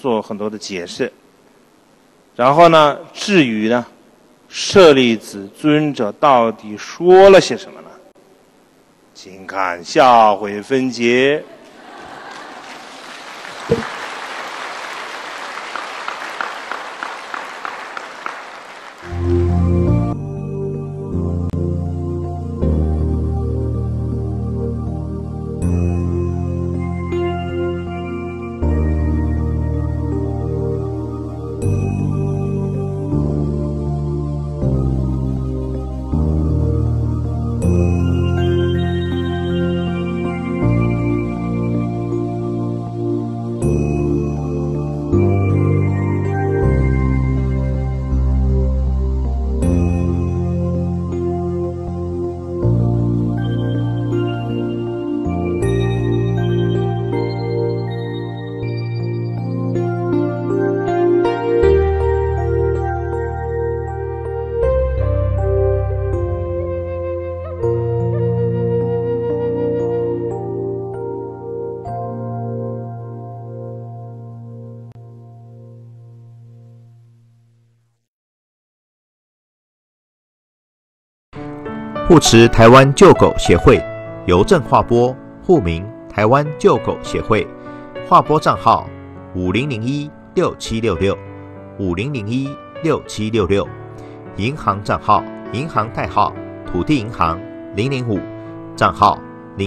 做很多的解释。然后呢，至于呢，舍利子尊者到底说了些什么呢？请看下回分解。 护持台湾救狗协会邮政划拨户名台湾救狗协会，划拨账号50016766，50016766，银行账号银行代号土地银行005，账号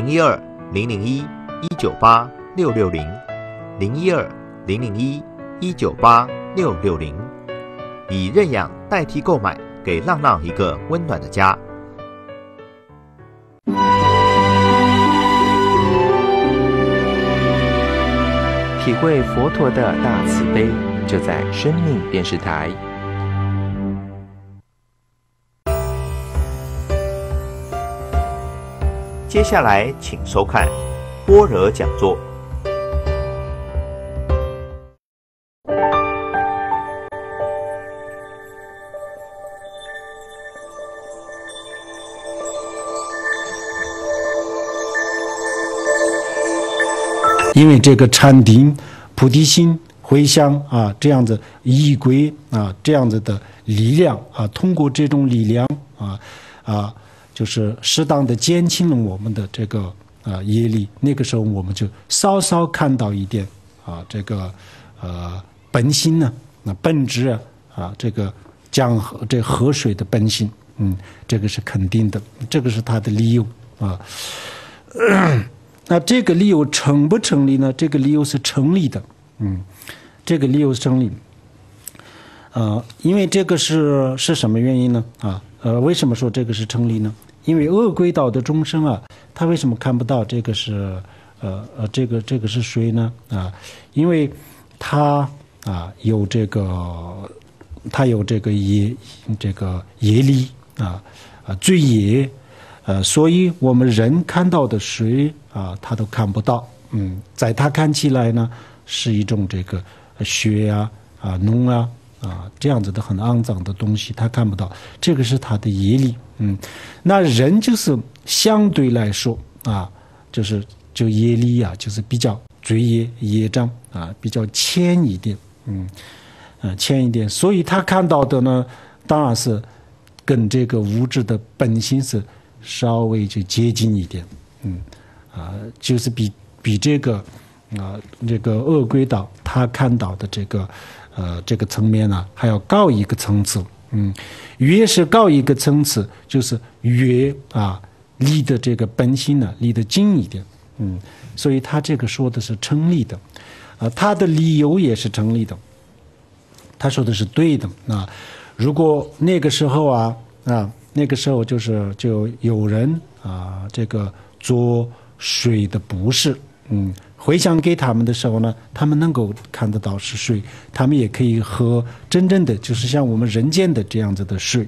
012-001-198-660，012-001-198-660，以认养代替购买，给浪浪一个温暖的家。 体会佛陀的大慈悲，就在生命电视台。 接下来请收看般若讲座。 因为这个禅定、菩提心、回向啊，这样子仪轨啊，这样子的力量啊，通过这种力量就是适当的减轻了我们的这个业力。那个时候我们就稍稍看到一点这个本心呢，本质这个这河水的本性，这个是肯定的，这个是他的理由啊。那这个理由成不成立呢？这个理由是成立的，这个理由是成立。因为这个是什么原因呢？为什么说这个是成立呢？因为恶鬼道的众生他为什么看不到这个是这个是水呢？因为他有这个业力罪业。所以我们人看到的水他都看不到，在他看起来呢是一种这个血脓这样子的很肮脏的东西，他看不到，这个是他的业力，那人就是相对来说就业力就是比较罪业障比较浅一点，浅一点，所以他看到的呢，当然是跟这个物质的本性是稍微就接近一点，就是比这个恶鬼道他看到的这个层面还要高一个层次，越是高一个层次，就是越离的这个本性离得近一点，所以他这个说的是成立的，他的理由也是成立的，他说的是对的。如果那个时候那个时候就有人这个做水的布施，回向给他们的时候呢，他们能够看得到是水，他们也可以喝真正的就是像我们人间的这样子的水，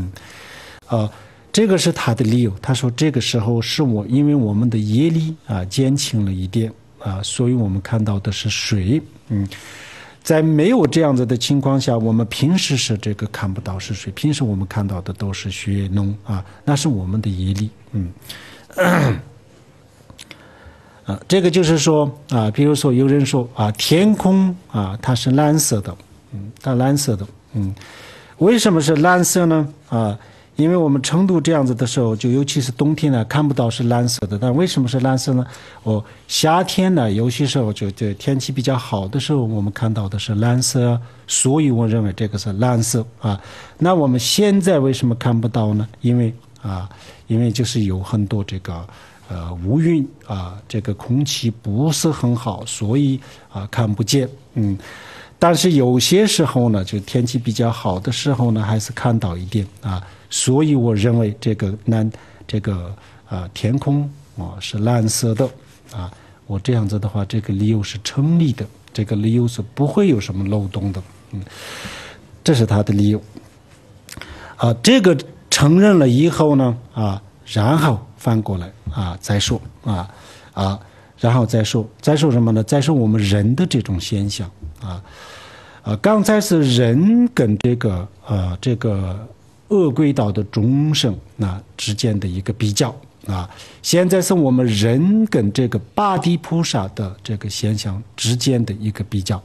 这个是他的理由。他说这个时候是因为我们的业力减轻了一点所以我们看到的是水，在没有这样子的情况下，我们平时是这个看不到是水，平时我们看到的都是血脓那是我们的业力， 这个就是说比如说有人说天空它是蓝色的，它蓝色的，为什么是蓝色呢？因为我们成都这样子的时候，就尤其是冬天呢，看不到是蓝色的。但为什么是蓝色呢？夏天呢，有些时候就天气比较好的时候，我们看到的是蓝色，所以我认为这个是蓝色那我们现在为什么看不到呢？因为就是有很多这个乌云这个空气不是很好，所以看不见。但是有些时候呢，就天气比较好的时候呢，还是看到一点所以我认为这个天空是蓝色的我这样子的话，这个理由是成立的，这个理由是不会有什么漏洞的。这是他的理由这个承认了以后呢然后翻过来再说然后再说什么呢？再说我们人的这种现象刚才是人跟这个恶鬼道的众生之间的一个比较现在是我们人跟这个八地菩萨的这个现象之间的一个比较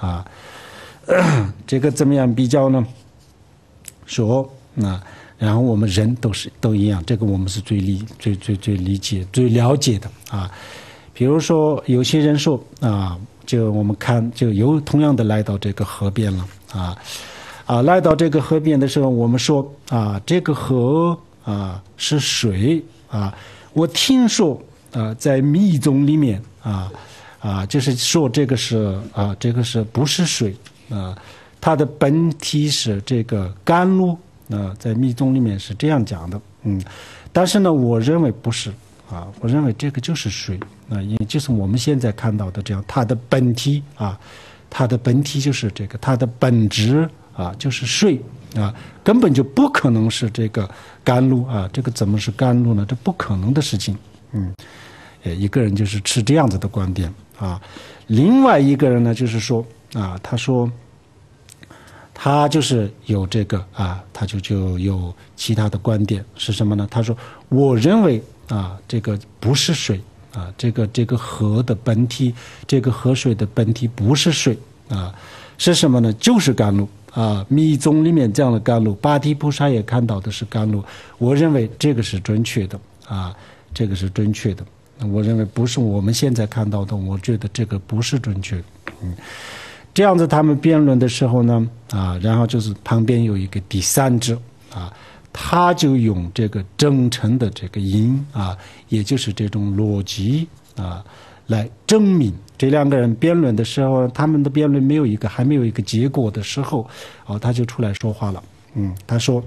这个怎么样比较呢？说然后我们人都一样，这个我们是最理解最了解的比如说有些人说就我们看就有同样的来到这个河边了来到这个河边的时候，我们说这个河是水我听说在密宗里面就是说这个是不是水它的本体是这个甘露在密宗里面是这样讲的但是呢我认为不是我认为这个就是水因为就是我们现在看到的这样，它的本体它的本体就是这个，它的本质就是水根本就不可能是这个甘露这个怎么是甘露呢？这不可能的事情。一个人就是持这样子的观点另外一个人呢就是说他说他就是有这个他就有其他的观点是什么呢？他说我认为这个不是水这个河的本体，这个河水的本体不是水是什么呢？就是甘露密宗里面这样的甘露，八地菩萨也看到的是甘露。我认为这个是准确的这个是准确的。我认为不是我们现在看到的，我觉得这个不是准确的。这样子他们辩论的时候呢然后就是旁边有一个第三者他就用这个真诚的这个因也就是这种逻辑来证明。这两个人辩论的时候，他们的辩论还没有一个结果的时候他就出来说话了。他说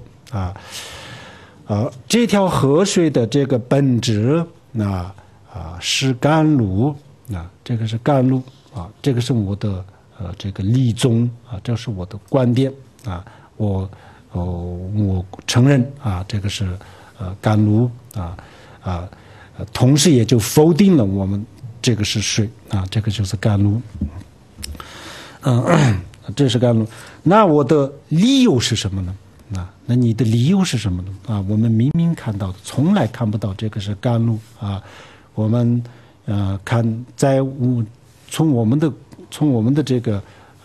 这条河水的这个本质是甘露这个是甘露这个是我的这个理宗这是我的观点我承认这个是甘露同时也就否定了我们这个是水这个就是甘露这是甘露。那我的理由是什么呢？那你的理由是什么呢？我们明明看到的，从来看不到这个是甘露我们看从我们的这个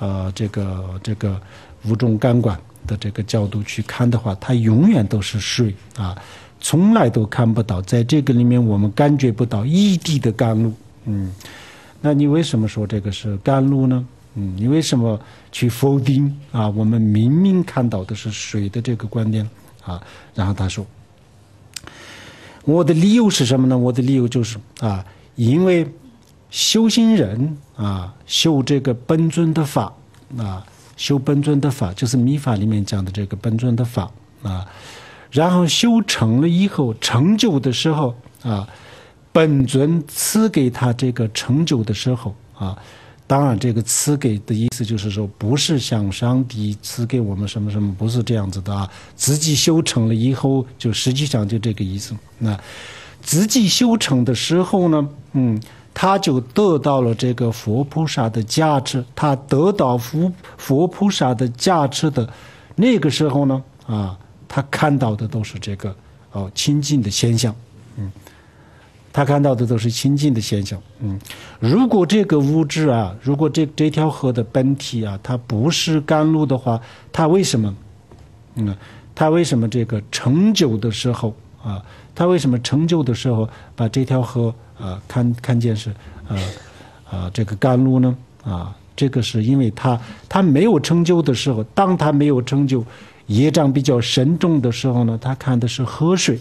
五种感官的这个角度去看的话，它永远都是水从来都看不到，在这个里面我们感觉不到一滴的甘露。那你为什么说这个是甘露呢？你为什么去否定我们明明看到的是水的这个观点然后他说我的理由是什么呢？我的理由就是因为修行人修这个本尊的法修本尊的法就是密法里面讲的这个本尊的法然后修成了以后，成就的时候本尊赐给他这个成就的时候当然这个赐给的意思就是说不是像上帝赐给我们什么什么，不是这样子的自己修成了以后就实际上就这个意思。那自己修成的时候呢他就得到了这个佛菩萨的加持，他得到佛菩萨的加持的那个时候呢他看到的都是这个清净的现象他看到的都是清净的现象。如果这个物质啊，如果这条河的本体啊，它不是甘露的话，它为什么？他为什么这个成就的时候啊？他为什么成就的时候把这条河看见是这个甘露呢？这个是因为他没有成就的时候，当他没有成就，业障比较深重的时候呢，他看的是河水。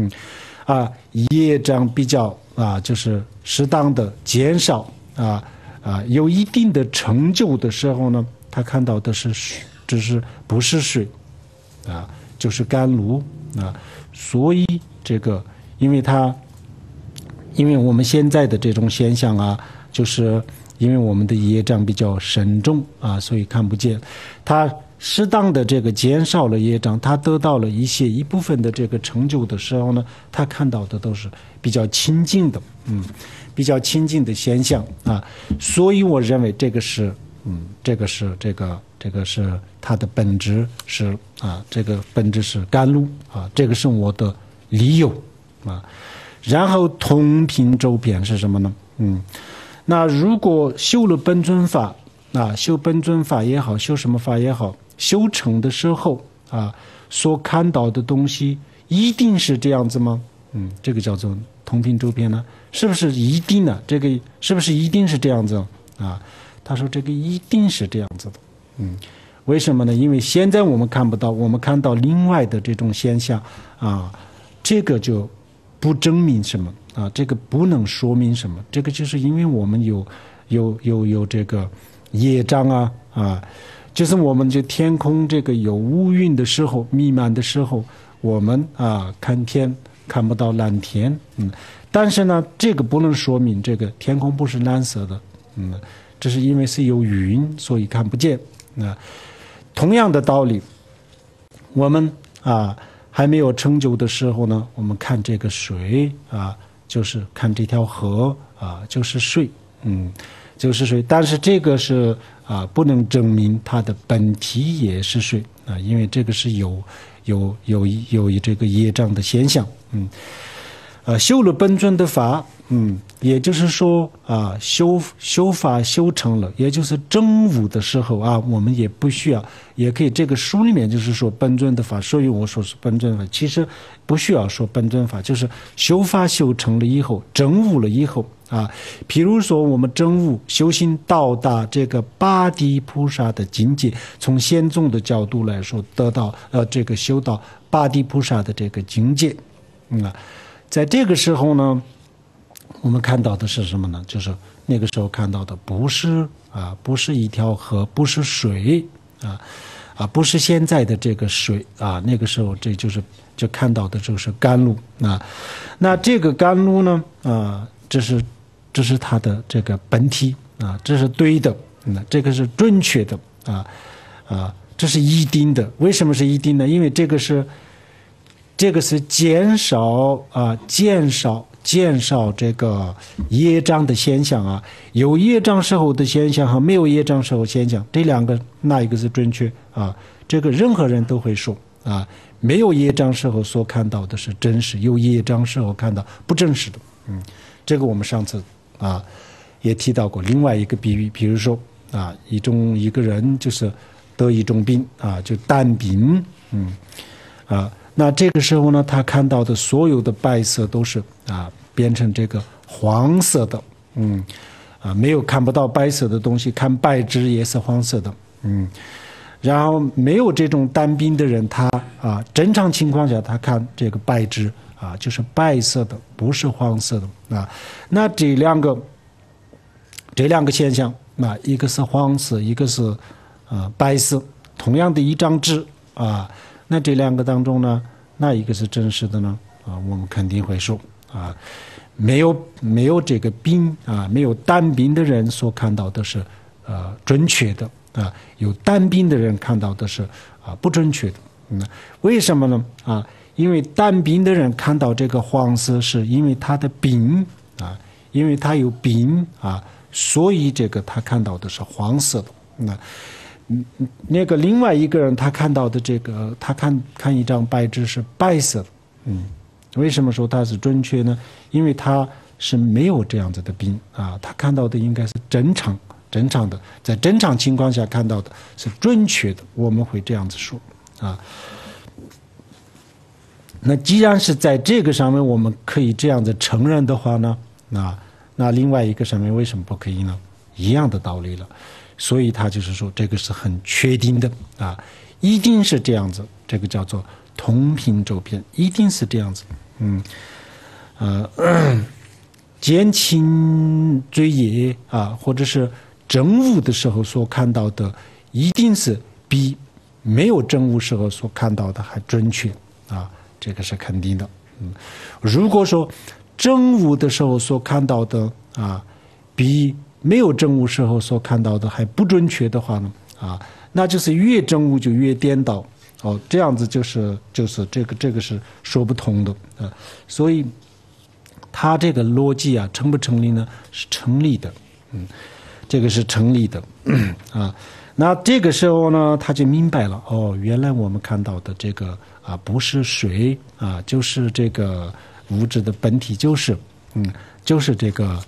业障比较就是适当的减少有一定的成就的时候呢，他看到的是水，就是不是水就是甘露所以这个因为我们现在的这种现象就是因为我们的业障比较深重所以看不见。他适当的这个减少了业障，他得到了一部分的这个成就的时候呢，他看到的都是比较亲近的，比较亲近的现象所以我认为这个是它的本质是这个本质是甘露这个是我的理由然后同频周遍是什么呢？那如果修了本尊法修本尊法也好，修什么法也好，修成的时候所看到的东西一定是这样子吗？这个叫做同频周遍呢？是不是一定呢？这个是不是一定是这样子他说这个一定是这样子的。为什么呢？因为现在我们看不到，我们看到另外的这种现象这个就不证明什么这个不能说明什么。这个就是因为我们有这个业障就是我们这天空这个有乌云的时候，弥漫的时候，我们看天看不到蓝天但是呢，这个不能说明这个天空不是蓝色的这是因为是有云，所以看不见同样的道理，我们还没有成就的时候呢，我们看这个水就是看这条河就是水就是水，但是这个是不能证明它的本体也是水因为这个是有这个业障的现象修了本尊的法也就是说修法修成了，也就是证悟的时候我们也不需要，也可以这个书里面就是说本尊的法，所以我说是本尊法，其实不需要说本尊法，就是修法修成了以后，证悟了以后譬如说我们证悟修行到达这个八地菩萨的境界，从显宗的角度来说，得到这个修到八地菩萨的这个境界在这个时候呢，我们看到的是什么呢？就是那个时候看到的不是一条河，不是水不是现在的这个水那个时候就看到的就是甘露那这个甘露呢这是它的这个本体这是对的这个是准确的这是一定的。为什么是一定呢？因为这个是减少这个业障的现象有业障时候的现象和没有业障时候现象，这两个哪一个是准确这个任何人都会说没有业障时候所看到的是真实，有业障时候看到不真实的这个我们上次也提到过另外一个比喻，比如说一个人就是得一种病就胆病那这个时候呢，他看到的所有的白色都是变成这个黄色的没有看不到白色的东西，看白纸也是黄色的然后没有这种胆病的人，他正常情况下他看这个白纸就是白色的，不是黄色的那这两个现象一个是黄色，一个是白色，同样的一张纸那这两个当中呢，哪一个是真实的呢我们肯定会说没有这个病没有胆病的人所看到的是准确的有胆病的人看到的是不准确的为什么呢因为胆病的人看到这个黄色，是因为他的病因为他有病所以这个他看到的是黄色的那个另外一个人他看到的这个，他看一张白纸是白色的为什么说它是准确呢？因为它是没有这样子的病啊，他看到的应该是正常的，在正常情况下看到的是准确的，我们会这样子说啊。那既然是在这个上面我们可以这样子承认的话呢，那另外一个上面为什么不可以呢？一样的道理了。所以他就是说这个是很确定的啊，一定是这样子，这个叫做同频周边，一定是这样子。减轻罪业啊，或者是证悟的时候所看到的，一定是比没有证悟时候所看到的还准确啊，这个是肯定的。如果说证悟的时候所看到的啊，比没有证悟时候所看到的还不准确的话呢，那就是越证悟就越颠倒哦，这样子就是这个是说不通的啊，所以他这个逻辑啊成不成立呢？是成立的，这个是成立的啊。那这个时候呢，他就明白了哦，原来我们看到的这个不是水啊，就是这个物质的本体，就是这个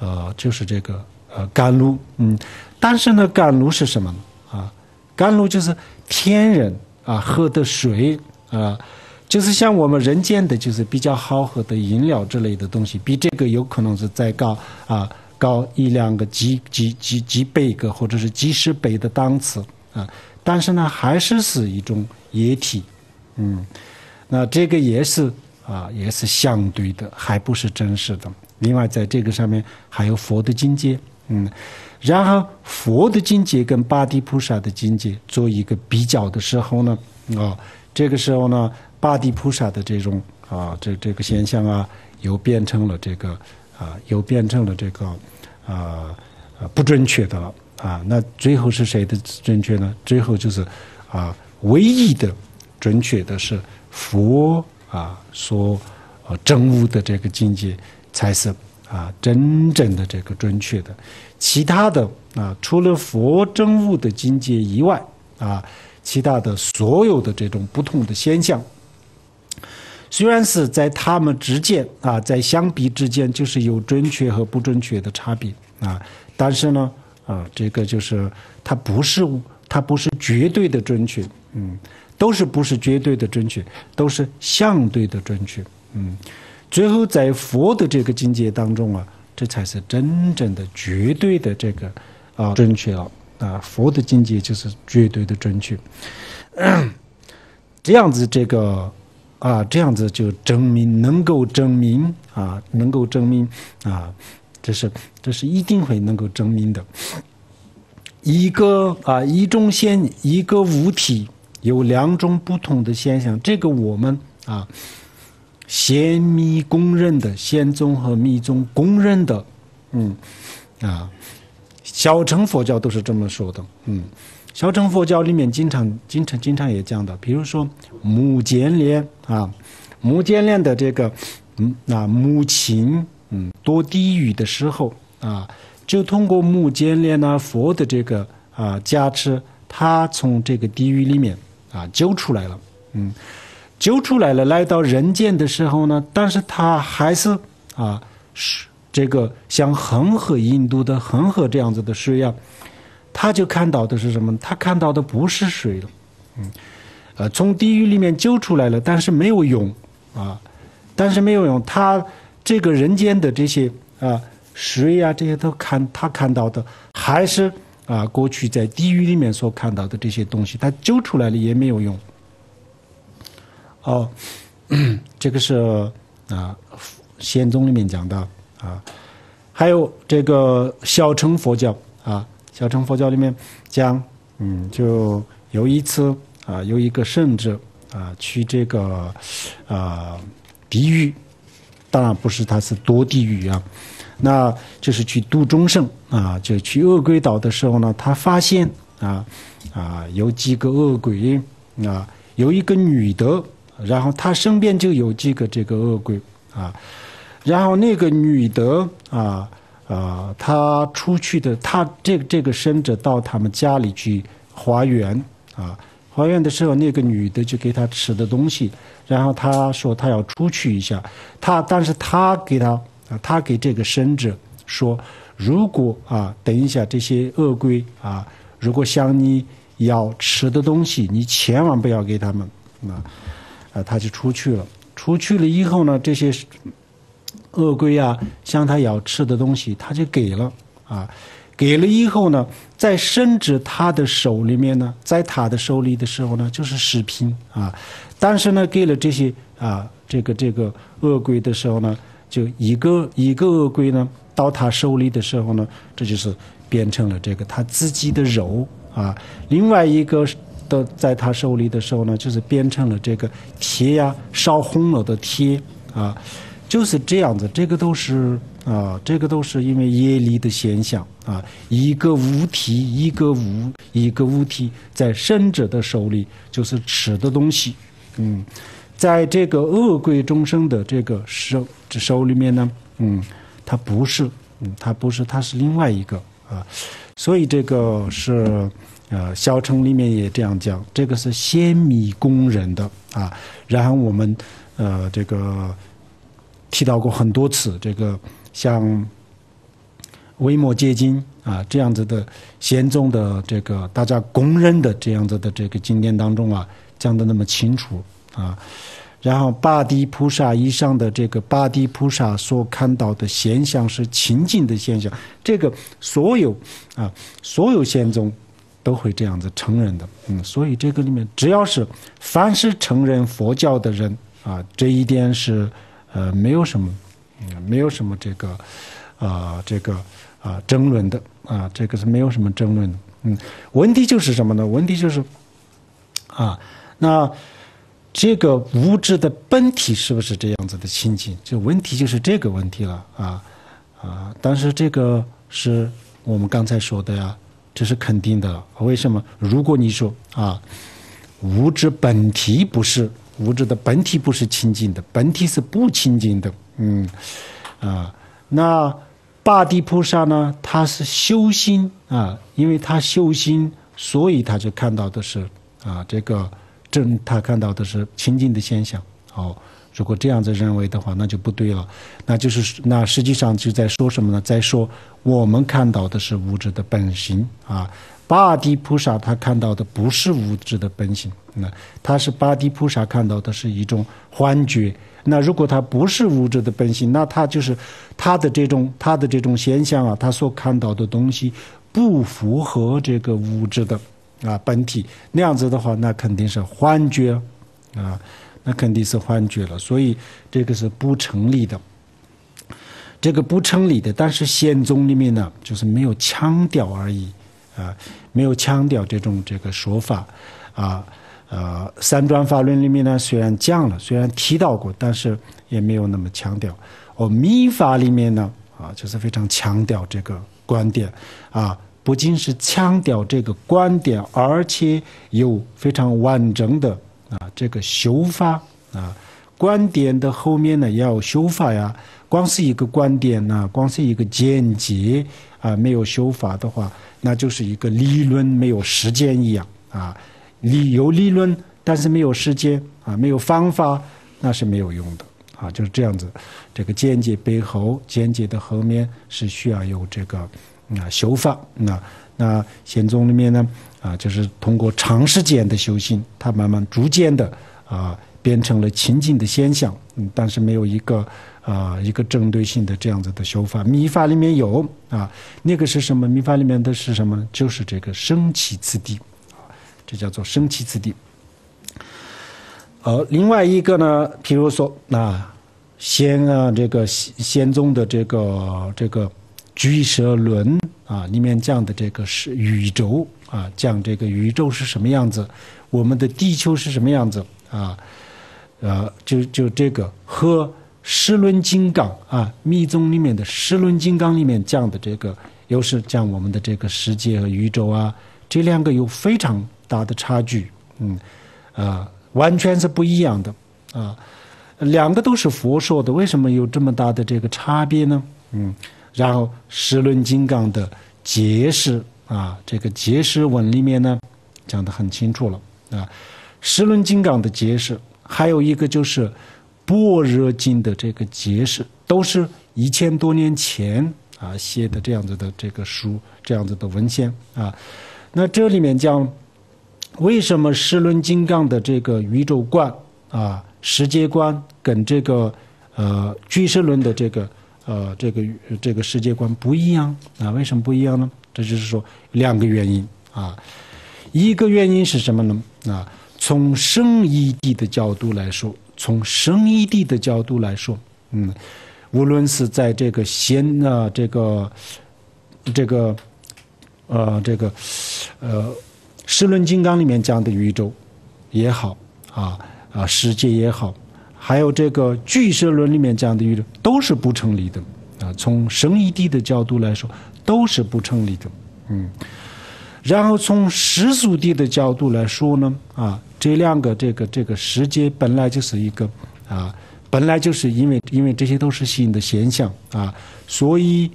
甘露，但是呢，甘露是什么呢？甘露就是天然喝的水就是像我们人间的，就是比较好喝的饮料之类的东西，比这个有可能是再高一两个几倍个或者是几十倍的档次但是呢，还是一种液体，那这个也是相对的，还不是真实的。另外，在这个上面还有佛的境界，然后佛的境界跟八地菩萨的境界做一个比较的时候呢，这个时候呢，八地菩萨的这种这个现象又变成了这个不准确的了那最后是谁的准确呢？最后就是唯一的准确的是佛所证悟的这个境界才是真正的这个准确的。其他的除了佛证悟的境界以外其他的所有的这种不同的现象，虽然是在他们之间在相比之间就是有准确和不准确的差别但是呢这个就是它不是绝对的准确，都是不是绝对的准确，都是相对的准确，最后在佛的这个境界当中这才是真正的绝对的这个准确了佛的境界就是绝对的准确，这样子这样子就能够证明这是一定会能够证明的。一个物体有两种不同的现象，这个我们显密公认的，显宗和密宗公认的，小乘佛教都是这么说的，小乘佛教里面经常也讲的，比如说目犍连目犍连的这个母亲堕地狱的时候就通过目犍连佛的这个加持，他从这个地狱里面救出来了，救出来了，来到人间的时候呢，但是他还是这个像恒河印度的恒河这样子的水他就看到的是什么？他看到的不是水了，从地狱里面救出来了，但是没有用他这个人间的这些水这些他看到的还是过去在地狱里面所看到的这些东西，他救出来了也没有用。这个是显宗里面讲的还有这个小乘佛教小乘佛教里面讲，就有一次有一个圣者去这个地狱，当然不是他是堕地狱那就是去度众生就去恶鬼岛的时候呢，他发现有几个恶鬼有一个女的，然后他身边就有几个这个恶鬼然后那个女的她出去的，她这个生者到他们家里去化缘还愿的时候，那个女的就给他吃的东西，然后他说他要出去一下，但是他给这个生者说，如果等一下这些恶鬼如果向你要吃的东西，你千万不要给他们他就出去了。出去了以后呢，这些恶鬼向他要吃的东西，他就给了给了以后呢，在生者他的手里面呢，在他的手里的时候呢，就是食品但是呢，给了这些这个恶鬼的时候呢，就一个恶鬼呢到他手里的时候呢，这就是变成了这个他自己的肉另外一个在他手里的时候呢，就是变成了这个铁烧红了的铁就是这样子。这个都是因为业力的现象一个物体一个物体在生者的手里就是吃的东西在这个恶鬼众生的这个手里面呢它不是它是另外一个所以这个是小乘里面也这样讲，这个是显密供人的然后我们这个提到过很多次，这个像维摩诘经这样子的显宗的这个大家公认的这样子的这个经典当中讲得那么清楚然后八地菩萨以上的这个八地菩萨所看到的现象是清净的现象，这个所有显宗都会这样子承认的所以这个里面只要是凡是承认佛教的人这一点是没有什么这个争论的这个是没有什么争论的问题就是什么呢？问题就是那这个物质的本体是不是这样子的清净？就问题就是这个问题了但是这个是我们刚才说的这是肯定的了。为什么？如果你说物质的本体不是清净的，本体是不清净的那八地菩萨呢，他是修心因为他修心，所以他就看到的是这个他看到的是清净的现象如果这样子认为的话，那就不对了。那实际上就在说什么呢？在说我们看到的是物质的本性八地菩萨他看到的不是物质的本性，他是八地菩萨看到的是一种幻觉。那如果他不是物质的本性，那他就是他的这种现象他所看到的东西不符合这个物质的本体，那样子的话，那肯定是幻觉那肯定是幻觉了。所以这个是不成立的，这个不成立的。但是显宗里面呢，就是没有强调而已没有强调这个说法三转法轮里面呢，虽然讲了，虽然提到过，但是也没有那么强调。密法里面呢就是非常强调这个观点不仅是强调这个观点，而且有非常完整的这个修法观点的后面呢也要修法光是一个观点光是一个见解没有修法的话，那就是一个理论没有实践一样有理论但是没有实践没有方法，那是没有用的就是这样子。这个见解背后，见解的后面是需要有这个修法。那显宗里面呢就是通过长时间的修行，它慢慢逐渐的变成了清净的现象但是没有一个针对性的这样子的修法。密法里面有那个是什么？密法里面的是什么？就是这个生起次第这叫做生起次第。另外一个呢，譬如说这个显宗的这个俱舍论里面讲的这个是宇宙讲这个宇宙是什么样子，我们的地球是什么样子就这个和十轮金刚密宗里面的十轮金刚里面讲的这个，又是讲我们的这个世界和宇宙这两个有非常大的差距完全是不一样的两个都是佛说的，为什么有这么大的这个差别呢？然后十轮金刚的解释这个解释文里面呢讲得很清楚了啊。十轮金刚的解释，还有一个就是般若经的这个解释，都是1000多年前啊写的这样子的这个书，这样子的文献啊。那这里面讲，为什么十轮金刚的这个宇宙观啊、世界观跟这个俱舍论的这个世界观不一样啊？为什么不一样呢？这就是说2个原因啊。一个原因是什么呢？啊，从生义谛的角度来说，无论是在这个十轮金刚里面讲的宇宙也好世界也好，还有这个俱舍论里面讲的宇宙都是不成立的啊。从生义谛的角度来说，都是不成立的。然后从世俗谛的角度来说呢，这2个这个世界本来就是一个本来就是因为这些都是新的现象啊，所以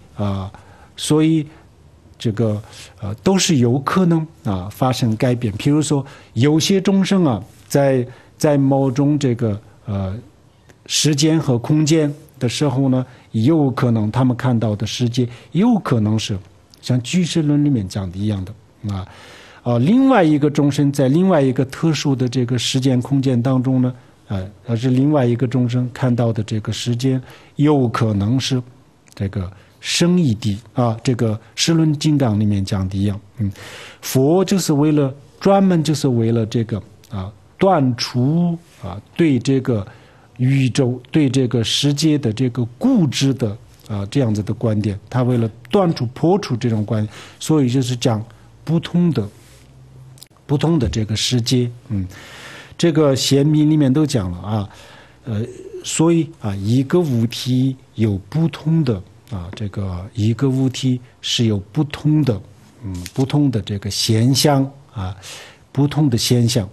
这个都是有可能发生改变。譬如说，有些众生在某种这个时间和空间的时候呢，有可能他们看到的世界有可能是像俱舍论里面讲的一样的另外一个众生在另外一个特殊的这个时间空间当中呢，是另外一个众生看到的这个时间有可能是这个生义谛这个十轮金刚里面讲的一样。佛就是专门就是为了这个断除对这个宇宙对这个世界的这个固执的这样子的观点，他为了破除这种观点，所以就是讲不同的这个世界。这个显密里面都讲了所以一个物体有不同的这个一个物体是有不同的这个现象不同的现象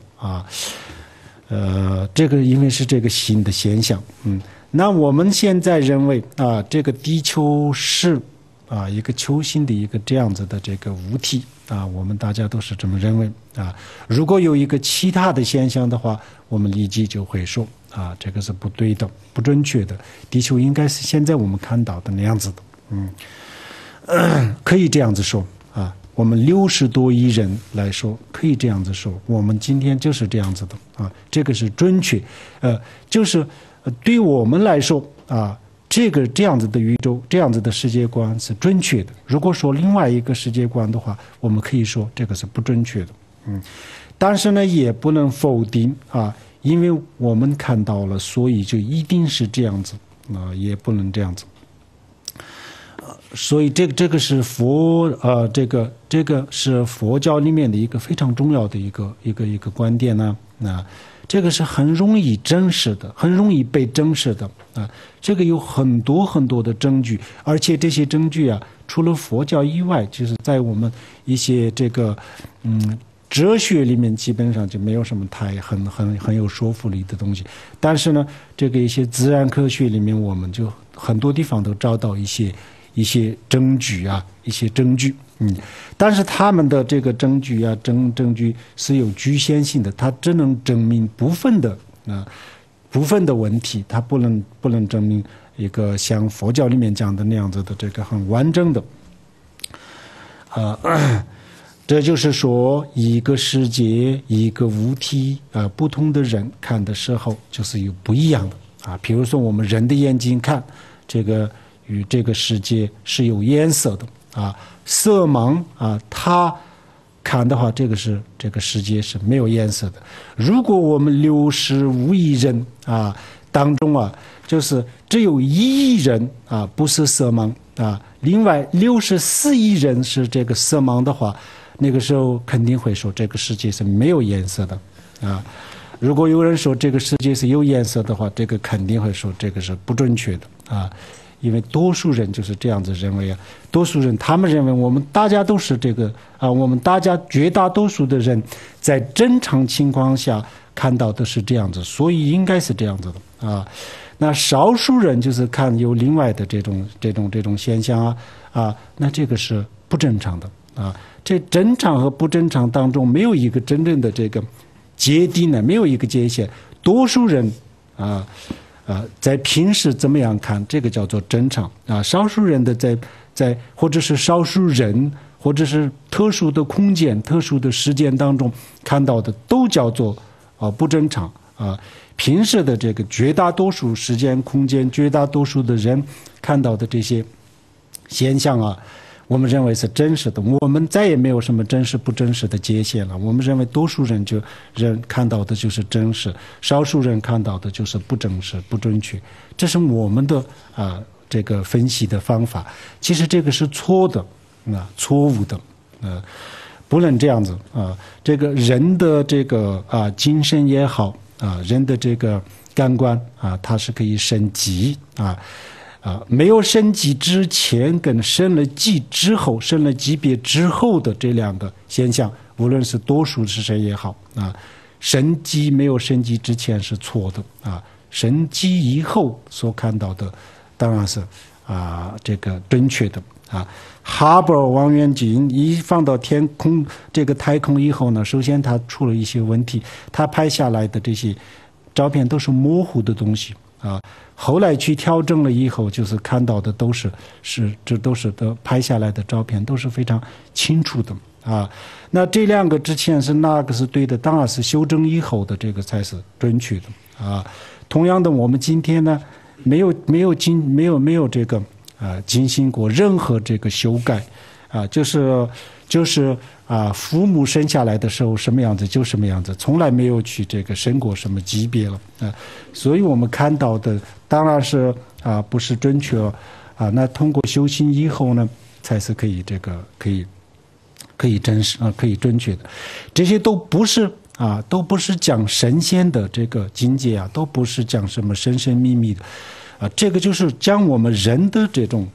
这个因为是这个新的现象。那我们现在认为这个地球是一个球形的一个这样子的这个物体我们大家都是这么认为如果有一个其他的现象的话，我们立即就会说这个是不对的、不准确的。地球应该是现在我们看到的那样子的。可以这样子说我们60多亿人来说，可以这样子说，我们今天就是这样子的这个是准确。就是对我们来说这样子的宇宙，这样子的世界观是准确的。如果说另外一个世界观的话，我们可以说这个是不准确的。但是呢，也不能否定因为我们看到了，所以就一定是这样子也不能这样子。所以这个是这个是佛教里面的一个非常重要的一个观点呢。这个是很容易证实的，很容易被证实的这个有很多很多的证据，而且这些证据除了佛教以外，就是在我们一些这个哲学里面基本上就没有什么很有说服力的东西。但是呢，这个一些自然科学里面，我们就很多地方都找到一些证据一些证据。但是他们的这个证据证据是有局限性的，它只能证明部分的问题，它不能证明一个像佛教里面讲的那样子的这个很完整的。这就是说，一个世界一个物体不同的人看的时候就是有不一样的比如说我们人的眼睛看这个与这个世界是有颜色的色盲他看的话，这个世界是没有颜色的。如果我们65亿人当中就是只有1亿人不是色盲另外64亿人是这个色盲的话，那个时候肯定会说这个世界是没有颜色的如果有人说这个世界是有颜色的话，这个肯定会说这个是不准确的因为多数人就是这样子认为多数人他们认为我们大家都是这个我们大家绝大多数的人在正常情况下看到的是这样子，所以应该是这样子的那少数人就是看有另外的这种现象那这个是不正常的这正常和不正常当中没有一个真正的这个界定呢，没有一个界限。多数人在平时怎么样看，这个叫做正常啊。少数人的在或者是少数人或者是特殊的空间、特殊的时间当中看到的，都叫做不正常啊。平时的这个绝大多数时间、空间、绝大多数的人看到的这些现象啊，我们认为是真实的。我们再也没有什么真实不真实的界限了。我们认为多数人看到的就是真实，少数人看到的就是不真实、不准确。这是我们的这个分析的方法。其实这个是错的错误的不能这样子这个人的这个精神也好人的这个感官它是可以升级没有升级之前跟升了级之后、升了级别之后的这两个现象，无论是多数是谁也好升级没有升级之前是错的升级以后所看到的当然是这个准确的哈勃望远镜一放到天空这个太空以后呢，首先它出了一些问题，它拍下来的这些照片都是模糊的东西后来去调整了以后，就是看到的这都是拍下来的照片都是非常清楚的那这两个之前是哪个是对的？当然是修正以后的这个才是准确的同样的，我们今天呢没有这个进行过任何这个修改就是父母生下来的时候什么样子就什么样子，从来没有去这个升过什么级别了所以我们看到的当然是不是准确那通过修行以后呢，才是可以这个可以真实可以准确的。这些都不是讲神仙的这个境界都不是讲什么神神秘秘的这个就是讲我们人的这种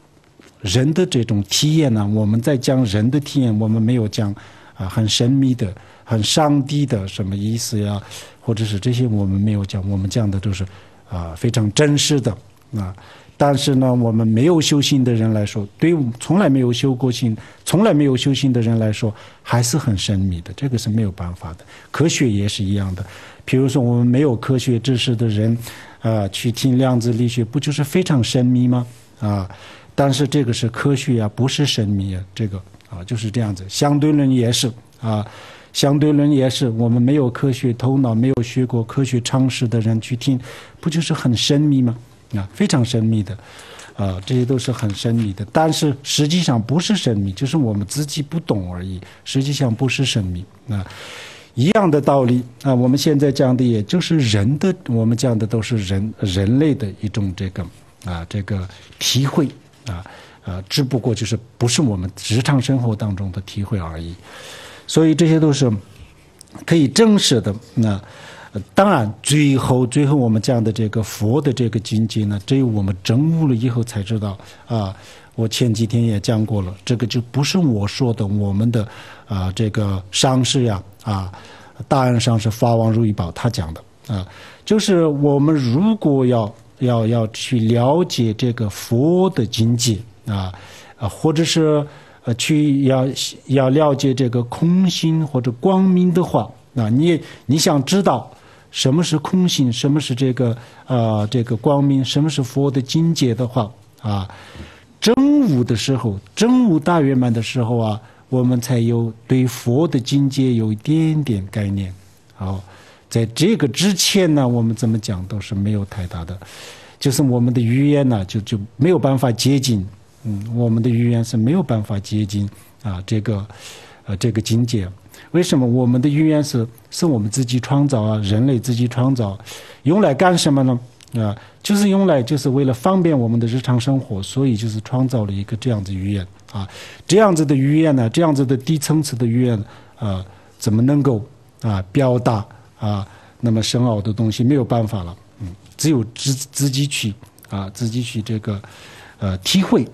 体验我们在讲人的体验，我们没有讲很神秘的、很上帝的什么意思呀，或者是这些我们没有讲，我们讲的都是非常真实的但是呢，我们没有修行的人来说，对从来没有修过行、从来没有修行的人来说，还是很神秘的，这个是没有办法的。科学也是一样的，比如说我们没有科学知识的人去听量子力学，不就是非常神秘吗但是这个是科学不是神秘这个就是这样子。相对论也是相对论也是，我们没有科学头脑、没有学过科学常识的人去听，不就是很神秘吗非常神秘的这些都是很神秘的，但是实际上不是神秘，就是我们自己不懂而已，实际上不是神秘一样的道理我们现在讲的也就是人的，我们讲的都是人类的一种这个体会只不过就是不是我们日常生活当中的体会而已，所以这些都是可以证实的当然最后我们讲的这个佛的这个境界呢，只有我们证悟了以后才知道我前几天也讲过了，这个就不是我说的，我们的这个上师大安上师法王如意宝他讲的就是我们如果要去了解这个佛的境界或者是去要了解这个空性或者光明的话你想知道什么是空性，什么是这个光明，什么是佛的境界的话真悟的时候，真悟大圆满的时候我们才有对佛的境界有一点点概念在这个之前呢，我们怎么讲都是没有太大的，就是我们的语言呢就没有办法接近我们的语言是没有办法接近这个境界。为什么我们的语言是我们自己创造人类自己创造，用来干什么呢就是用来就是为了方便我们的日常生活，所以就是创造了一个这样子语言这样子的语言呢，这样子的低层次的语言怎么能够表达那么深奥的东西？没有办法了只有自己去这个体会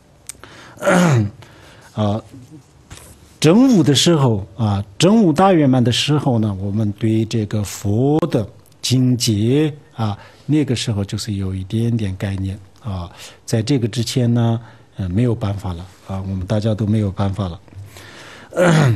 真悟的时候真悟大圆满的时候呢，我们对这个佛的境界那个时候就是有一点点概念在这个之前呢没有办法了我们大家都没有办法了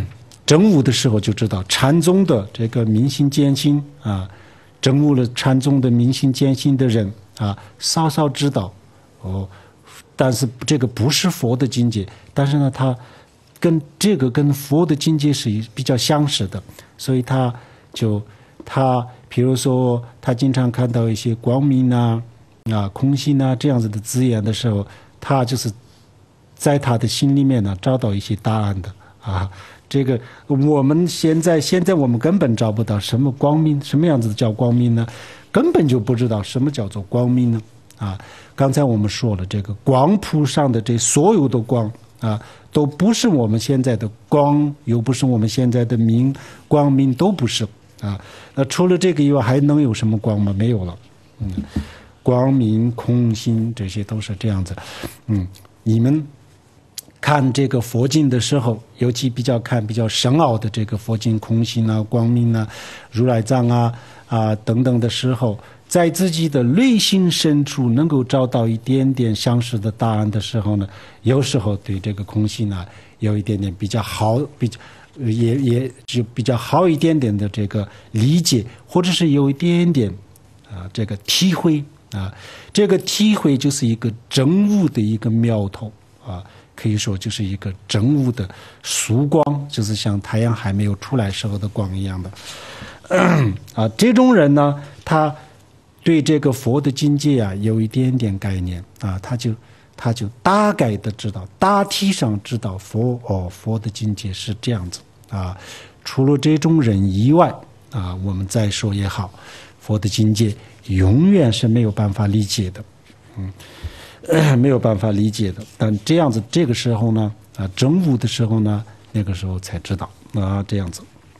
正悟的时候就知道禅宗的这个明心见性啊，证悟了禅宗的明心见性的人啊，稍稍知道哦，但是这个不是佛的境界，但是呢，他跟佛的境界是比较相似的，所以他比如说他经常看到一些光明空性这样子的字眼的时候，他就是在他的心里面呢找到一些答案的啊。这个我们现在我们根本找不到什么光明，什么样子叫光明呢？根本就不知道什么叫做光明呢啊！刚才我们说了，这个光谱上的这所有的光啊，都不是我们现在的光，又不是我们现在的光明都不是啊。那除了这个以外，还能有什么光吗？没有了。光明、空性这些都是这样子。你们看这个佛经的时候，尤其比较深奥的这个佛经空性光明如来藏等等的时候，在自己的内心深处能够找到一点点相似的答案的时候呢，有时候对这个空性有一点点比较好，也就比较好一点点的这个理解，或者是有一点点这个体会这个体会就是一个证悟的一个苗头可以说就是一个证悟的曙光，就是像太阳还没有出来时候的光一样的这种人呢，他对这个佛的境界有一点点概念他就大概的知道，大体上知道佛的境界是这样子除了这种人以外我们再说也好，佛的境界永远是没有办法理解的没有办法理解的。但这样子这个时候呢证悟的时候呢，那个时候才知道这样子。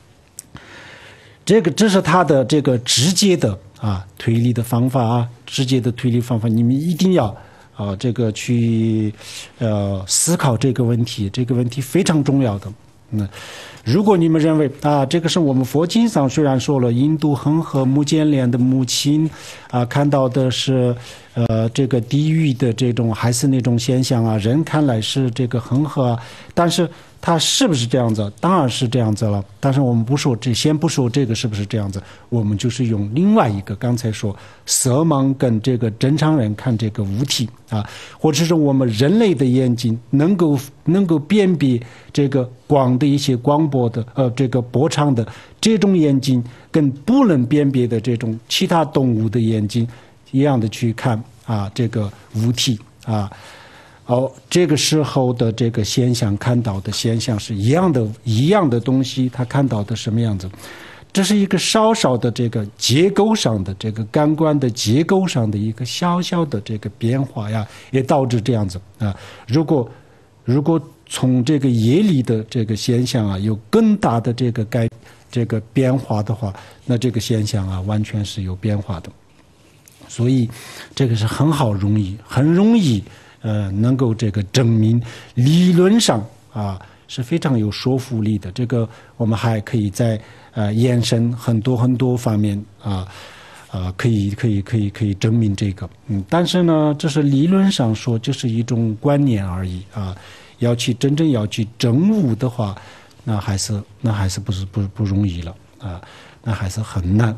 这是他的这个直接的推理的方法直接的推理方法，你们一定要这个去思考这个问题，这个问题非常重要的。如果你们认为这个是我们佛经上虽然说了印度恒河目犍连的母亲看到的是这个地狱的这种还是那种现象人看来是这个恒河但是它是不是这样子？当然是这样子了。但是我们先不说这个是不是这样子，我们就是用另外一个，刚才说色盲跟这个正常人看这个物体或者是我们人类的眼睛能够辨别这个光的一些光波的这个波长的这种眼睛，跟不能辨别的这种其他动物的眼睛一样的去看这个物体这个时候的这个现象看到的现象是一样的东西，他看到的什么样子？这是一个稍稍的这个结构上的这个感官的结构上的一个小小的这个变化也导致这样子如果从这个业力的这个现象有更大的这个变化的话，那这个现象完全是有变化的。所以这个是很容易能够这个证明，理论上是非常有说服力的。这个我们还可以再延伸很多方面可以证明这个但是呢，这是理论上说就是一种观念而已真正要去证悟的话，那还是不容易了那还是很难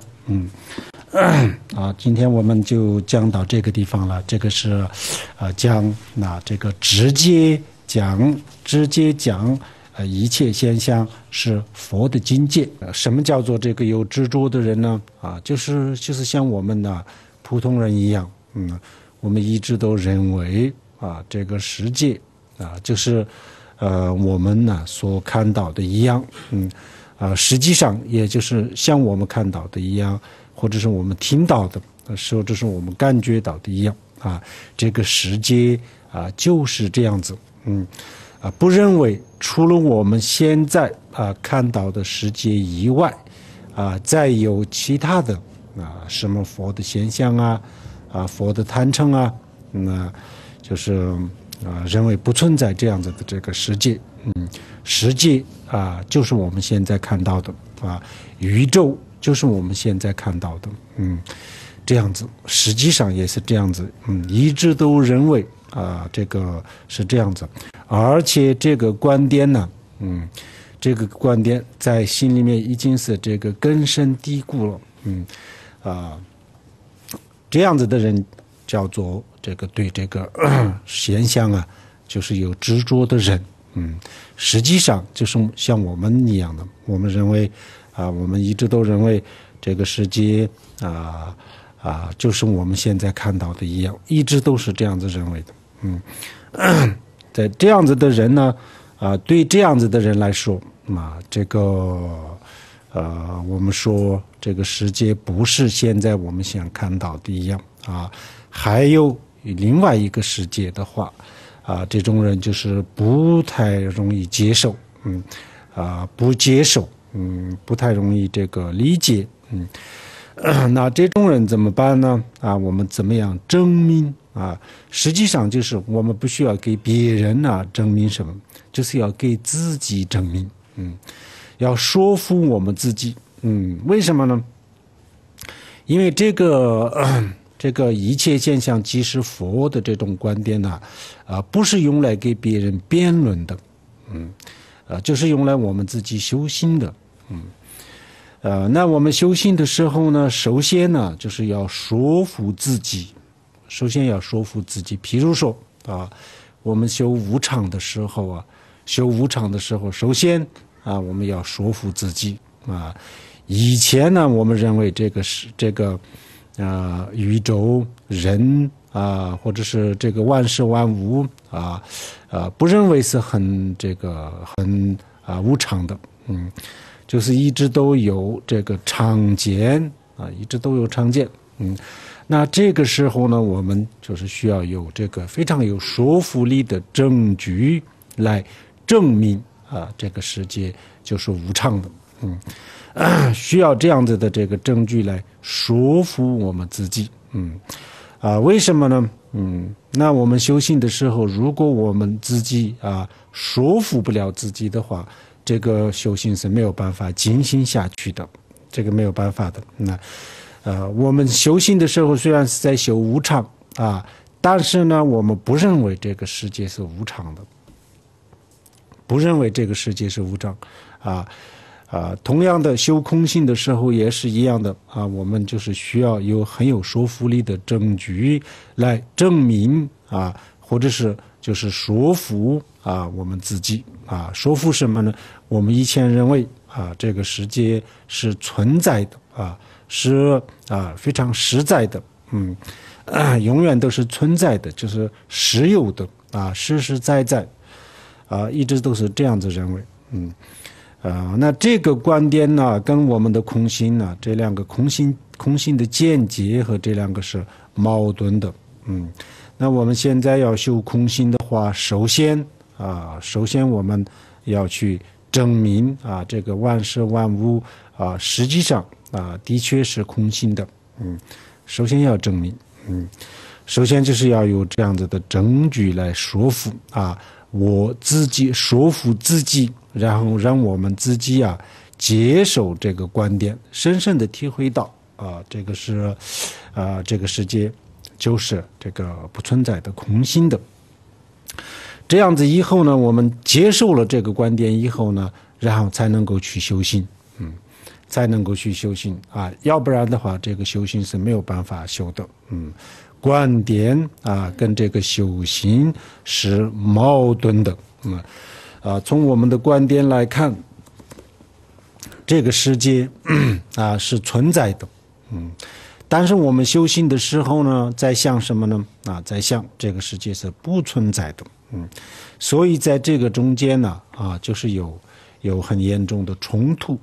今天我们就讲到这个地方了。这个是讲这个直接讲一切现象是佛的境界。什么叫做这个有执着的人呢就是像我们普通人一样我们一直都认为这个世界就是我们所看到的一样实际上也就是像我们看到的一样，或者是我们听到的或者是我们感觉到的一样这个世界就是这样子不认为除了我们现在看到的世界以外再有其他的什么佛的现象佛的坛城就是认为不存在这样子的这个世界世界就是我们现在看到的宇宙就是我们现在看到的这样子，实际上也是这样子一直都认为这个是这样子。而且这个观点呢这个观点在心里面已经是这个根深蒂固了。这样子的人叫做这个对这个现象啊，就是有执着的人。实际上就是像我们一样的，我们认为我们一直都认为这个世界就是我们现在看到的一样，一直都是这样子认为的。在这样子的人呢，对这样子的人来说，这个我们说这个世界不是现在我们想看到的一样还有另外一个世界的话，这种人就是不太容易接受，不接受，不太容易这个理解，那这种人怎么办呢？我们怎么样证明实际上就是我们不需要给别人证明什么，就是要给自己证明，要说服我们自己，为什么呢？因为这个一切现象即是佛的这种观点不是用来给别人辩论的，就是用来我们自己修心的，那我们修心的时候呢，首先呢就是要说服自己，譬如说我们修无常的时候首先我们要说服自己以前呢我们认为这个宇宙人或者是这个万事万物不认为是很无常的，就是一直都有这个常见那这个时候呢，我们就是需要有这个非常有说服力的证据来证明这个世界就是无常的，需要这样子的这个证据来说服我们自己，为什么呢？那我们修行的时候，如果我们自己说服不了自己的话，这个修行是没有办法进行下去的，这个没有办法的。我们修行的时候虽然是在修无常但是呢，我们不认为这个世界是无常的，同样的修空性的时候也是一样的我们就是需要有很有说服力的证据来证明或者是就是说服我们自己说服什么呢？我们以前认为这个世界是存在的是非常实在的，永远都是存在的，就是实有的实实在在一直都是这样子认为，那这个观点呢，跟我们的空心呢，这两个空心的见解和这两个是矛盾的，那我们现在要修空心的话，首先我们要去证明这个万事万物实际上的确是空心的，首先要证明，首先就是要有这样子的证据来说服我自己，说服自己，然后让我们自己接受这个观点，深深的体会到这个是这个世界就是这个不存在的空心的。这样子以后呢，我们接受了这个观点以后呢，然后才能够去修行，要不然的话，这个修行是没有办法修的，观点跟这个修行是矛盾的，从我们的观点来看，这个世界是存在的，但是我们修行的时候呢，在想什么呢？在想这个世界是不存在的，所以在这个中间呢，就是有很严重的冲突，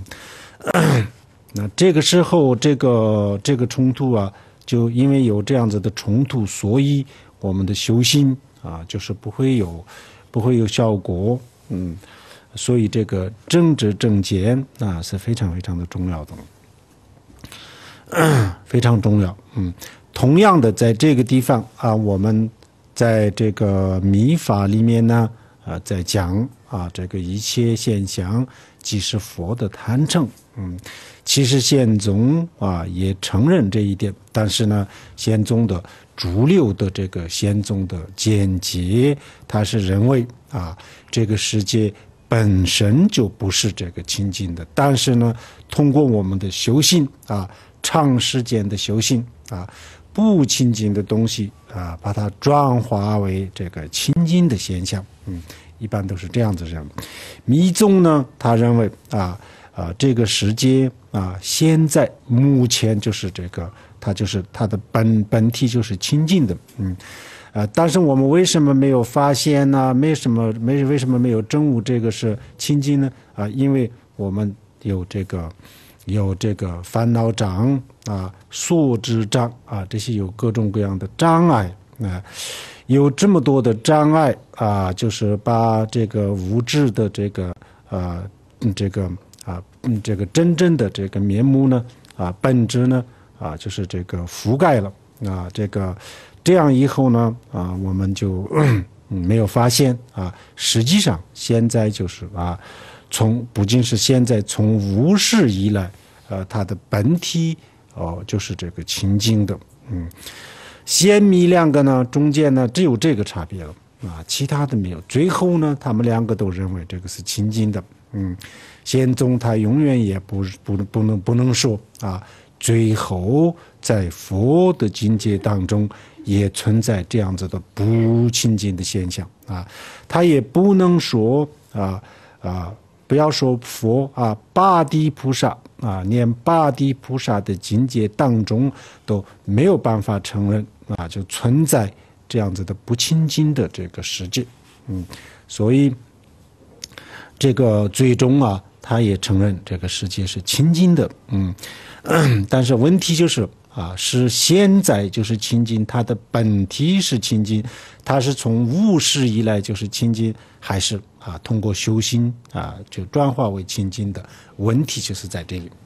那这个时候这个冲突就因为有这样子的冲突，所以我们的修行就是不会有效果，所以这个正知正见是非常非常的重要的，非常重要。同样的，在这个地方我们在这个密法里面呢在讲这个一切现象即是佛的坛城。其实宪宗也承认这一点，但是呢，宪宗的主流的这个宪宗的见解，他是认为这个世界本身就不是这个清净的，但是呢，通过我们的修行啊，长时间的修行啊，不清净的东西啊，把它转化为这个清净的现象，一般都是这样子认为。密宗呢，他认为这个世界啊，现在目前就是这个，它就是它的本体就是清净的，但是我们为什么没有发现呢？为什么没有证悟这个是清净呢？因为我们有这个烦恼障啊、所知障啊，这些有各种各样的障碍啊，有这么多的障碍啊，就是把这个无知的这个真正的这个面目呢本质呢就是这个覆盖了这样以后呢我们就没有发现实际上现在就是不仅是现在，从无始以来它的本体就是这个清净的，显密两个呢中间呢只有这个差别了其他的没有。最后呢，他们两个都认为这个是清净的，显宗他永远也不能说最后在佛的境界当中也存在这样子的不清净的现象他也不能说不要说佛八地菩萨连八地菩萨的境界当中都没有办法承认就存在这样子的不清净的这个世界，所以这个最终他也承认这个世界是清净的，但是问题就是是现在就是清净，它的本体是清净，它是从无始以来就是清净，还是通过修行就转化为清净的？问题就是在这里，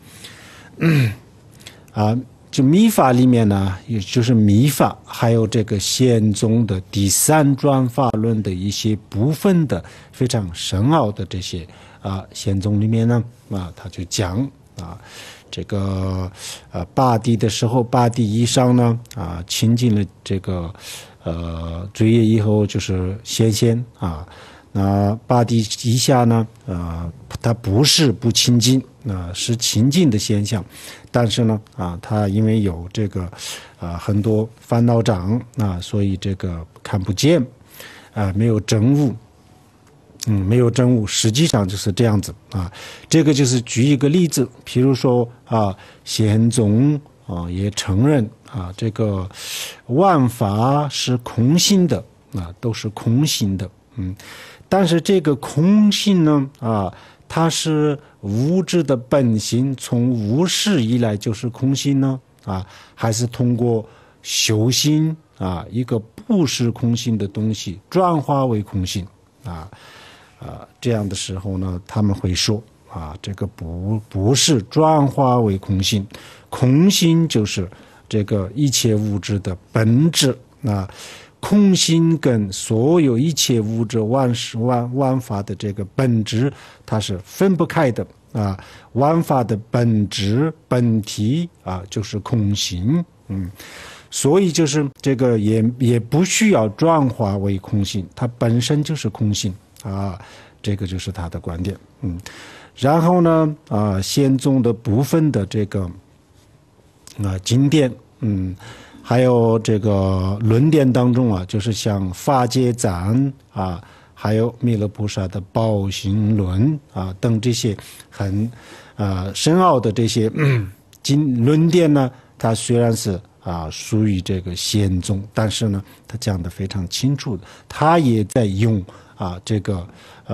就密法里面呢，也就是密法，还有这个显宗的第三转法论的一些部分的非常深奥的这些显宗里面呢他就讲这个八地的时候，八地以上呢清净了这个罪业以后就是显现那八地以下呢它不是不清净是清净的现象，但是呢它因为有这个很多烦恼障所以这个看不见没有证悟，没有证悟，实际上就是这样子这个就是举一个例子，譬如说显宗也承认这个万法是空性的都是空性的，但是这个空性呢它是物质的本性，从无始以来就是空性呢还是通过修行一个不是空性的东西转化为空性这样的时候呢，他们会说这个不是转化为空性，空性就是这个一切物质的本质空性跟所有一切物质万法的这个本质它是分不开的万法的本质本体就是空性，所以就是这个也不需要转化为空性，它本身就是空性这个就是他的观点，然后呢显宗的部分的这个经典还有这个论点当中就是像法界赞还有弥勒菩萨的宝行论等这些很深奥的这些论点呢，它虽然是属于这个显宗，但是呢他讲得非常清楚，他也在用这个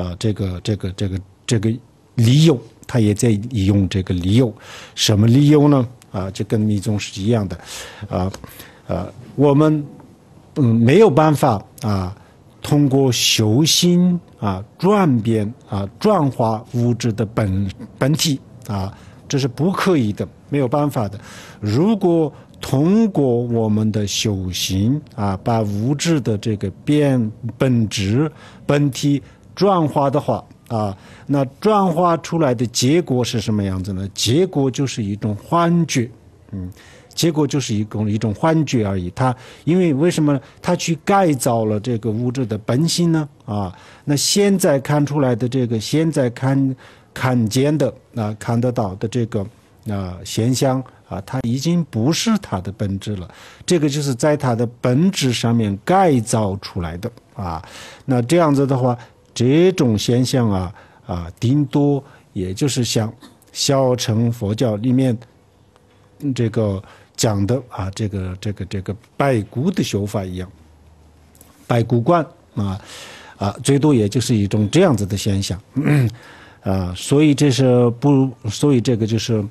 理由，他也在用这个理由。什么理由呢？就跟密宗是一样的我们没有办法通过修行转变转化物质的本体这是不可以的，没有办法的。如果通过我们的修行把物质的这个本质本体转化的话那转化出来的结果是什么样子呢？结果就是一种幻觉， 结果就是一种幻觉而已。因为为什么他去改造了这个物质的本性呢？那现在看出来的这个，现在看见的看得到的这个现象它已经不是它的本质了。这个就是在它的本质上面改造出来的那这样子的话，这种现象顶多也就是像小乘佛教里面这个讲的这个白骨的修法一样，白骨观最多也就是一种这样子的现象。所以这个就是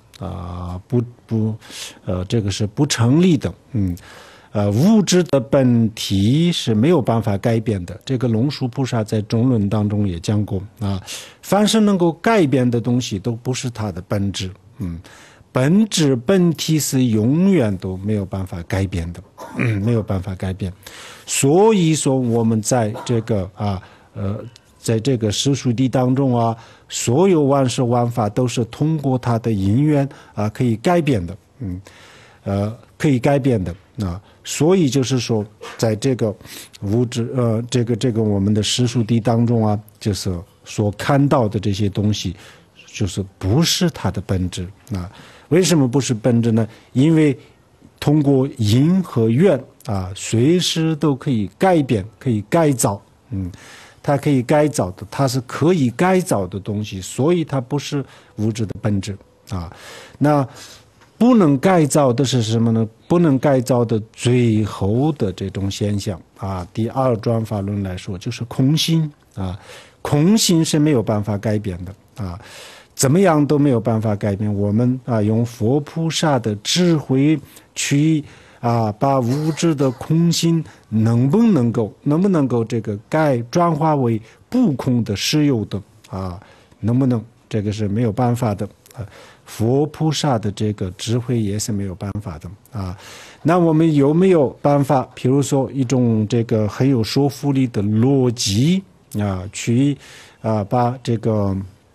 这个是不成立的。物质的本体是没有办法改变的。这个龙树菩萨在中论当中也讲过凡是能够改变的东西都不是它的本质。本体是永远都没有办法改变的，没有办法改变。所以说我们在这个在这个世俗谛当中所有万事万法都是通过它的因缘可以改变的，可以改变的所以就是说，在这个物质这个我们的世俗谛当中就是所看到的这些东西，就是不是它的本质为什么不是本质呢？因为通过因和缘随时都可以改变，可以改造。它可以改造的，它是可以改造的东西，所以它不是物质的本质那不能改造的是什么呢？不能改造的最后的这种现象第二转法论来说就是空性空性是没有办法改变的怎么样都没有办法改变。我们用佛菩萨的智慧去把物质的空性能不能够这个转化为不空的实有的能不能？这个是没有办法的佛菩萨的这个智慧也是没有办法的那我们有没有办法？比如说一种这个很有说服力的逻辑去把这个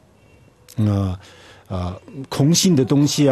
空性的东西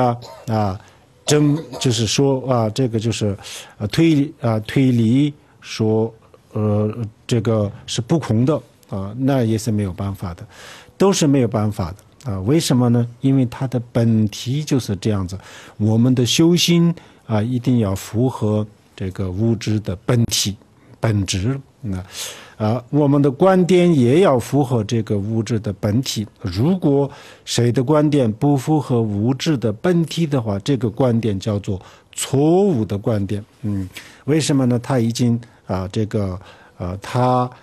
就是说这个就是推理说这个是不空的那也是没有办法的，都是没有办法的为什么呢？因为它的本体就是这样子。我们的修行一定要符合这个物质的本体本质我们的观点也要符合这个物质的本体。如果谁的观点不符合物质的本体的话，这个观点叫做错误的观点。为什么呢？他已经他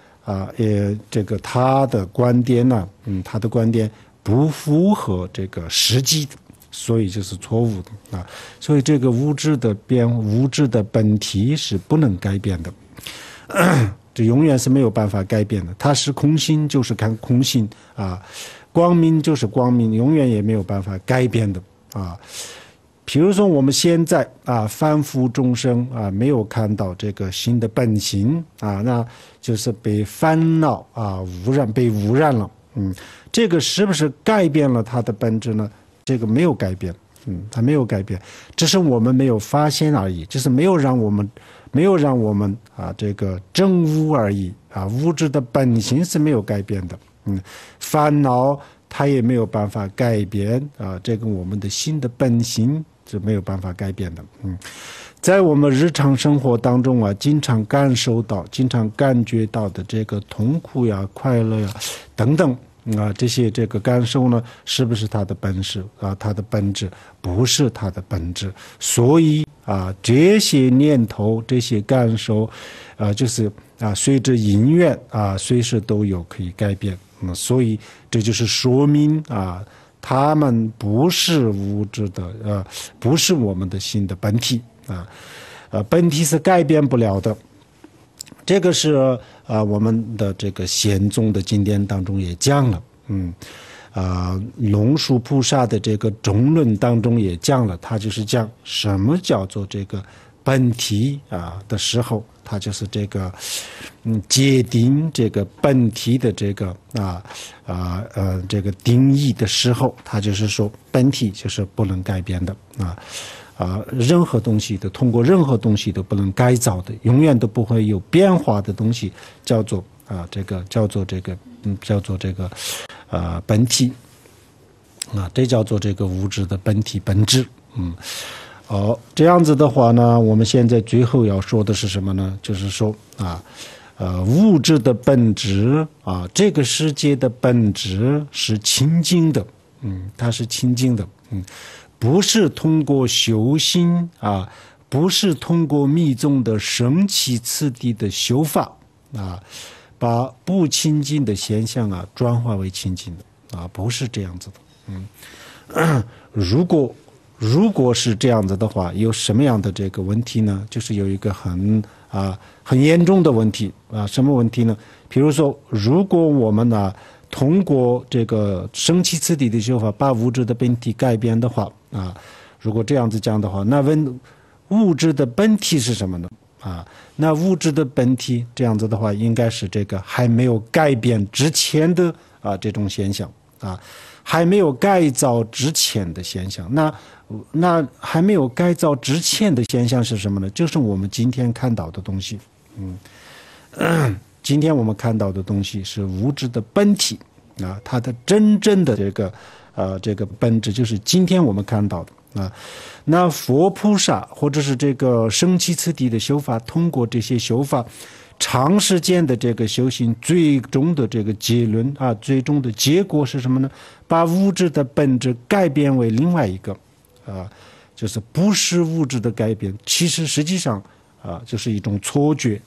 的观点他的观点不符合这个实际的，所以就是错误的所以这个物质的本体是不能改变的这永远是没有办法改变的。它是空性就是看空性光明就是光明，永远也没有办法改变的比如说我们现在凡夫众生没有看到这个心的本性那就是被烦恼被污染了这个是不是改变了它的本质呢？这个没有改变它没有改变，只是我们没有发现而已，就是没有让我们这个证悟而已物质的本性是没有改变的烦恼它也没有办法改变这个我们的心的本性是没有办法改变的在我们日常生活当中经常感受到经常感觉到的这个痛苦快乐等等这些这个感受呢，是不是它的本质它的本质不是它的本质。所以这些念头这些感受就是随着因缘随时都有可以改变所以这就是说明他们不是物质的不是我们的心的本体本体是改变不了的。这个是我们的这个显宗的经典当中也讲了龙树菩萨的这个中论当中也讲了，他就是讲什么叫做这个本体的时候，他就是这个界定这个本体的这个这个定义的时候，他就是说本体就是不能改变的任何东西的通过任何东西都不能改造的，永远都不会有变化的东西，叫做本体这叫做这个物质的本体本质。这样子的话呢，我们现在最后要说的是什么呢？就是说物质的本质这个世界的本质是清净的，它是清净的，不是通过修行不是通过密宗的升起次第的修法把不清净的现象转化为清净的不是这样子的。如果是这样子的话，有什么样的这个问题呢？就是有一个很严重的问题什么问题呢？比如说，如果我们通过这个升起次第的修法把物质的本体改变的话如果这样子讲的话，那物质的本体是什么呢？那物质的本体这样子的话，应该是这个还没有改变之前的这种现象还没有改造之前的现象。那还没有改造之前的现象是什么呢？就是我们今天看到的东西。今天我们看到的东西是物质的本体它的真正的这个本质就是今天我们看到的那佛菩萨或者是这个升起次第的修法，通过这些修法长时间的这个修行，最终的这个结论最终的结果是什么呢？把物质的本质改变为另外一个就是不是物质的改变，实际上就是一种错觉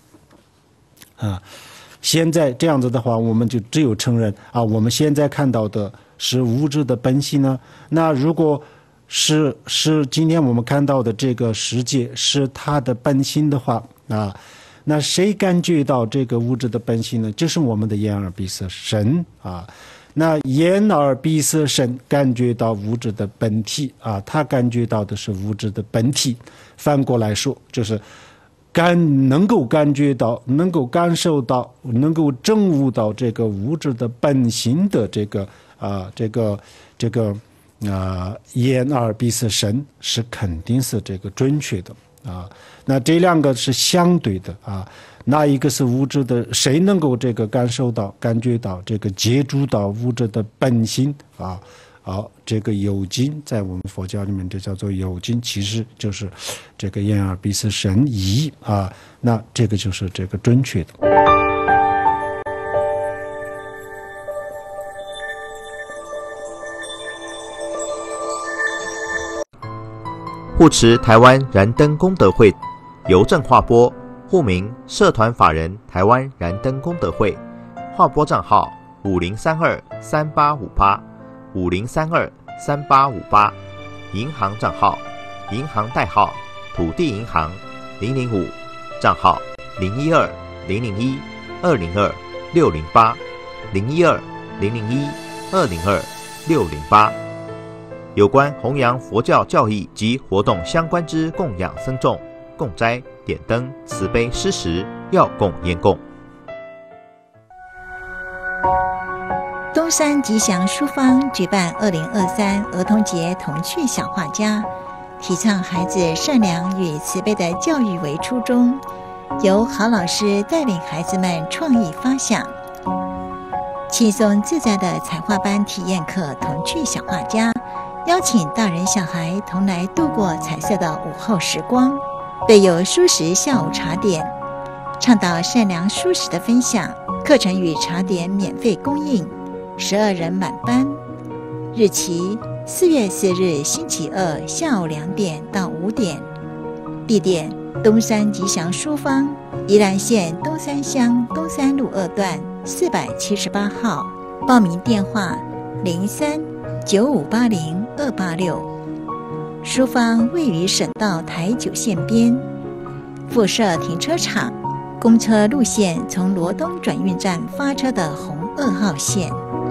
现在这样子的话，我们就只有承认我们现在看到的是物质的本性呢。那如果是今天我们看到的这个世界是它的本性的话那谁感觉到这个物质的本性呢？就是我们的眼耳鼻舌身那眼耳鼻舌身感觉到物质的本体他感觉到的是物质的本体。反过来说，就是能够感觉到、能够感受到、能够证悟到这个物质的本性的这个眼耳鼻舌身是肯定是这个准确的那这两个是相对的那一个是物质的，谁能够这个感受到、感觉到这个接触到物质的本性这个有情，在我们佛教里面就叫做有情，其实就是这个眼耳鼻舌身意那这个就是这个准确的。 护持台湾燃灯功德会，邮政划拨，户名社团法人台湾燃灯功德会，划拨账号50323850323858，银行账号银行代号土地银行005，账号012002-608，012002-608。有关弘扬佛教教义及活动相关之供养僧众、供斋、点灯、慈悲施食、要供烟供。 东山吉祥书坊举办2023儿童节童趣小画家，提倡孩子善良与慈悲的教育为初衷，由郝老师带领孩子们创意发想，轻松自在的彩画班体验课童趣小画家，邀请大人小孩同来度过彩色的午后时光，备有蔬食下午茶点，倡导善良蔬食的分享，课程与茶点免费供应，12人满班，日期4月4日星期二下午2点到5点，地点东山吉祥书坊，宜兰县东山乡东山路2段478号，报名电话03-9580-286。书坊位于省道台9线边，附设停车场，公车路线从罗东转运站发车的红2号线。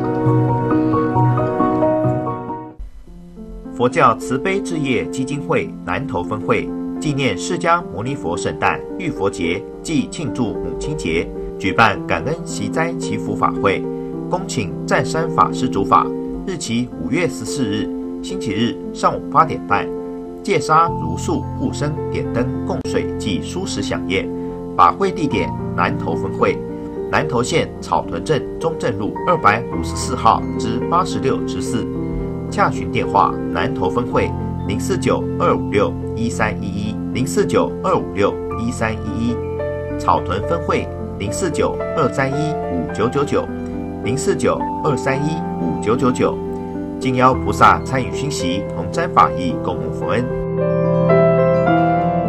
佛教慈悲置业基金会南投分会纪念释迦牟尼佛圣诞浴佛节暨庆祝母亲节，举办感恩息灾祈福法会，恭请湛山法师主法，日期5月14日星期日上午8点半， 戒杀如数护生点灯供水及蔬食飨宴。法会地点南投分会，南投县草屯镇中正路254号至86之4。洽询电话：南投分会049-256-1311 049-256-1311，草屯分会049-231-5999 049-231-5999。敬邀菩萨参与熏习，同沾法益，共沐佛恩。